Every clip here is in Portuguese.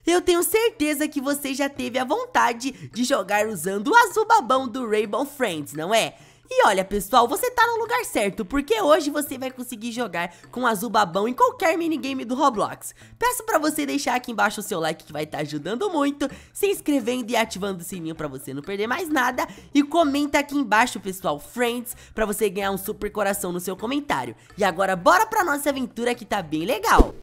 Eu tenho certeza que você já teve a vontade de jogar usando o azul babão do Rainbow Friends, não é? E olha pessoal, você tá no lugar certo, porque hoje você vai conseguir jogar com azul babão em qualquer minigame do Roblox. Peço pra você deixar aqui embaixo o seu like que vai estar ajudando muito, se inscrevendo e ativando o sininho pra você não perder mais nada. E comenta aqui embaixo pessoal, Friends, pra você ganhar um super coração no seu comentário. E agora bora pra nossa aventura que tá bem legal.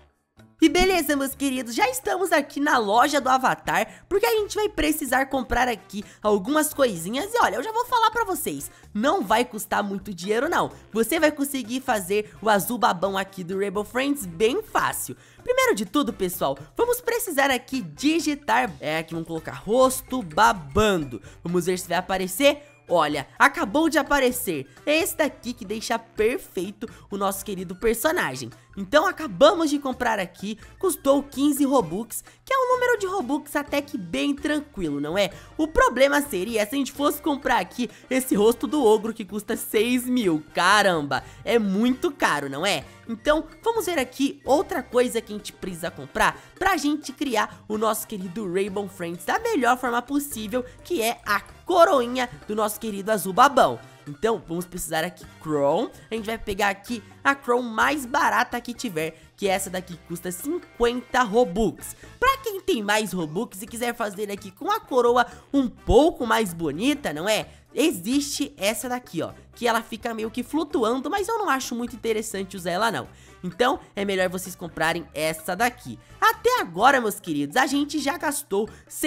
E beleza, meus queridos, já estamos aqui na loja do Avatar, porque a gente vai precisar comprar aqui algumas coisinhas. E olha, eu já vou falar pra vocês, não vai custar muito dinheiro não. Você vai conseguir fazer o azul babão aqui do Rainbow Friends bem fácil. Primeiro de tudo, pessoal, vamos precisar aqui digitar, aqui vamos colocar rosto babando. Vamos ver se vai aparecer. Olha, acabou de aparecer. É esse daqui que deixa perfeito o nosso querido personagem. Então acabamos de comprar aqui, custou 15 Robux, que é um número de Robux até que bem tranquilo, não é? O problema seria se a gente fosse comprar aqui esse rosto do ogro que custa 6 mil. Caramba, é muito caro, não é? Então vamos ver aqui outra coisa que a gente precisa comprar pra gente criar o nosso querido Rainbow Friends da melhor forma possível, que é a coroinha do nosso querido azul babão. Então vamos precisar aqui Chrome. A gente vai pegar aqui a Chrome mais barata que tiver, que essa daqui custa 50 Robux. Pra quem tem mais Robux e quiser fazer aqui com a coroa um pouco mais bonita, não é? Existe essa daqui, ó, que ela fica meio que flutuando, mas eu não acho muito interessante usar ela não. Então é melhor vocês comprarem essa daqui. Até agora, meus queridos, a gente já gastou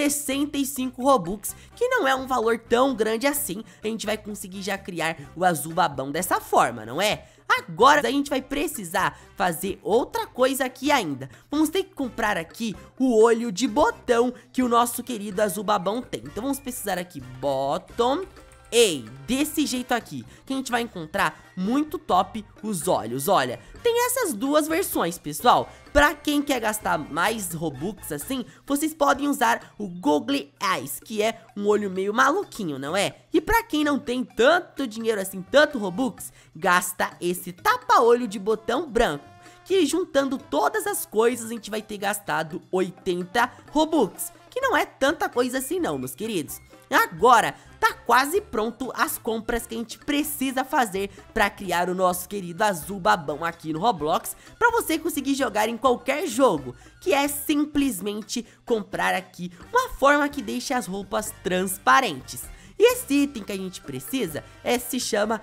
65 Robux, que não é um valor tão grande assim. A gente vai conseguir já criar o azul babão dessa forma, não é? Agora a gente vai precisar fazer outra coisa aqui ainda. Vamos ter que comprar aqui o olho de botão que o nosso querido azul babão tem. Então vamos precisar aqui bottom. Ei, desse jeito aqui, que a gente vai encontrar muito top os olhos. Olha, tem essas duas versões, pessoal. Pra quem quer gastar mais Robux assim, vocês podem usar o Googly Eyes, que é um olho meio maluquinho, não é? E pra quem não tem tanto dinheiro assim, tanto Robux, gasta esse tapa-olho de botão branco, que juntando todas as coisas a gente vai ter gastado 80 Robux, que não é tanta coisa assim não, meus queridos. Agora tá quase pronto as compras que a gente precisa fazer para criar o nosso querido azul babão aqui no Roblox, para você conseguir jogar em qualquer jogo, que é simplesmente comprar aqui uma forma que deixe as roupas transparentes. E esse item que a gente precisa se chama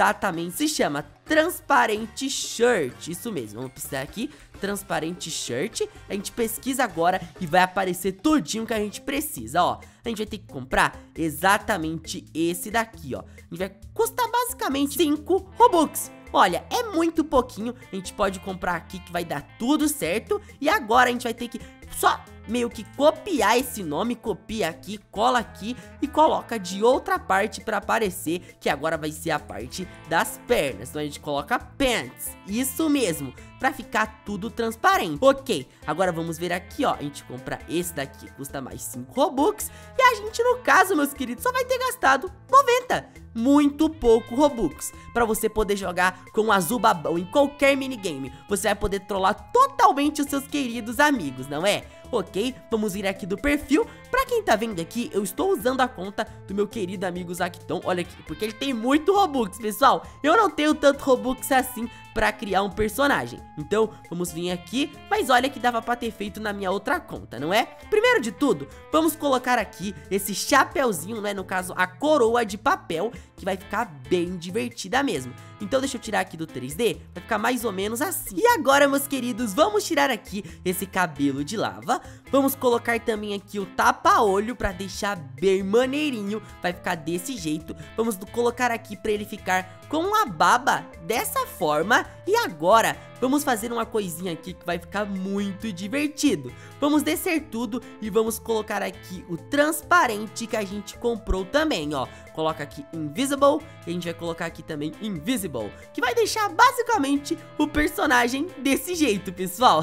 Transparente Shirt. Isso mesmo, vamos precisar aqui, Transparente Shirt. A gente pesquisa agora e vai aparecer tudinho que a gente precisa, ó. A gente vai ter que comprar exatamente esse daqui, ó. A gente vai custar basicamente 5 Robux. Olha, é muito pouquinho, a gente pode comprar aqui que vai dar tudo certo. E agora a gente vai ter que só meio que copiar esse nome, copia aqui, cola aqui e coloca de outra parte pra aparecer, que agora vai ser a parte das pernas. Então a gente coloca pants, isso mesmo, pra ficar tudo transparente. Ok, agora vamos ver aqui, ó, a gente compra esse daqui, custa mais 5 Robux. E a gente, no caso, meus queridos, só vai ter gastado 90. Muito pouco Robux, pra você poder jogar com o azul babão em qualquer minigame. Você vai poder trollar totalmente os seus queridos amigos, não é? Ok, vamos vir aqui do perfil. Pra quem tá vendo aqui, eu estou usando a conta do meu querido amigo Zacton. Olha aqui, porque ele tem muito Robux, pessoal. Eu não tenho tanto Robux assim pra criar um personagem. Então, vamos vir aqui. Mas olha que dava pra ter feito na minha outra conta, não é? Primeiro de tudo, vamos colocar aqui esse chapéuzinho, né? No caso, a coroa de papel, que vai ficar bem divertida mesmo. Então deixa eu tirar aqui do 3D, vai ficar mais ou menos assim. E agora, meus queridos, vamos tirar aqui esse cabelo de lava. Vamos colocar também aqui o tapa-olho pra deixar bem maneirinho. Vai ficar desse jeito. Vamos colocar aqui pra ele ficar com a baba dessa forma. E agora vamos fazer uma coisinha aqui que vai ficar muito divertido. Vamos descer tudo e vamos colocar aqui o transparente que a gente comprou também, ó. Coloca aqui Invisible e a gente vai colocar aqui também Invisible, que vai deixar basicamente o personagem desse jeito, pessoal.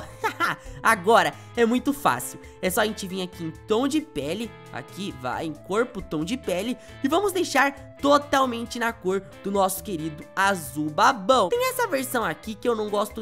Agora é muito fácil, é só a gente vir aqui em tom de pele, aqui vai em corpo, tom de pele, e vamos deixar totalmente na cor do nosso querido azul babão. Tem essa versão aqui que eu não gosto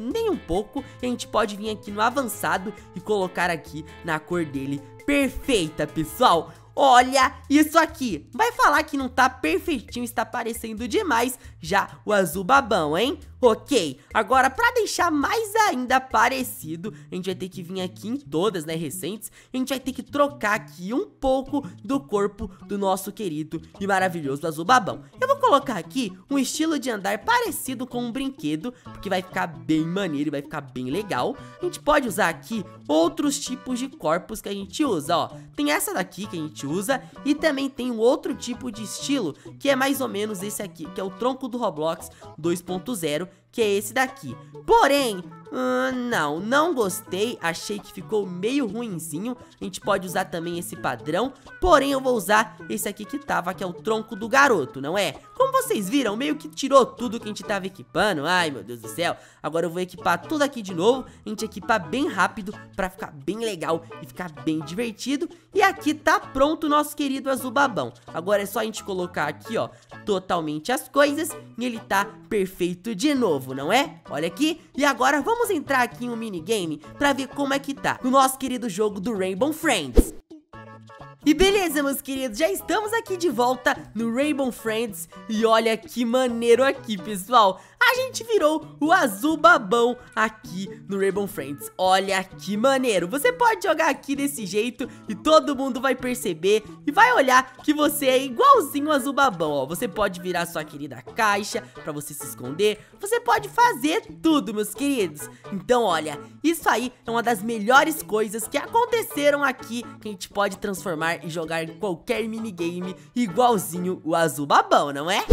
nem um pouco. E a gente pode vir aqui no avançado e colocar aqui na cor dele perfeita, pessoal. Olha isso aqui, vai falar que não tá perfeitinho, está parecendo demais já o azul babão, hein? Ok, agora pra deixar mais ainda parecido, a gente vai ter que vir aqui em todas, né, recentes. A gente vai ter que trocar aqui um pouco do corpo do nosso querido e maravilhoso azul babão. Eu vou colocar aqui um estilo de andar parecido com um brinquedo, porque vai ficar bem maneiro e vai ficar bem legal. A gente pode usar aqui outros tipos de corpos que a gente usa, ó. Tem essa daqui que a gente usa e também tem um outro tipo de estilo que é mais ou menos esse aqui, que é o tronco do Roblox 2.0, que é esse daqui. Porém, não gostei, achei que ficou meio ruinzinho. A gente pode usar também esse padrão, porém eu vou usar esse aqui que tava, que é o tronco do garoto, não é? Como vocês viram, meio que tirou tudo que a gente tava equipando. Ai, meu Deus do céu. Agora eu vou equipar tudo aqui de novo. A gente equipa bem rápido pra ficar bem legal e ficar bem divertido. E aqui tá pronto o nosso querido azul babão. Agora é só a gente colocar aqui, ó, totalmente as coisas e ele tá perfeito de novo, não é? Olha aqui. E agora vamos entrar aqui em um minigame pra ver como é que tá no nosso querido jogo do Rainbow Friends. E beleza, meus queridos, já estamos aqui de volta no Rainbow Friends. E olha que maneiro aqui, pessoal. A gente virou o azul babão aqui no Rainbow Friends. Olha que maneiro. Você pode jogar aqui desse jeito e todo mundo vai perceber e vai olhar que você é igualzinho o azul babão, ó. Você pode virar sua querida caixa pra você se esconder. Você pode fazer tudo, meus queridos. Então, olha, isso aí é uma das melhores coisas que aconteceram aqui, que a gente pode transformar e jogar em qualquer minigame igualzinho o azul babão, não é?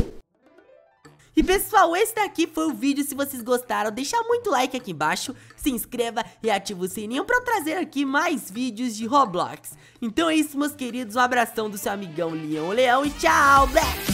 E pessoal, esse daqui foi o vídeo. Se vocês gostaram, deixa muito like aqui embaixo, se inscreva e ativa o sininho pra eu trazer aqui mais vídeos de Roblox. Então é isso, meus queridos, um abração do seu amigão Leão e tchau, Black!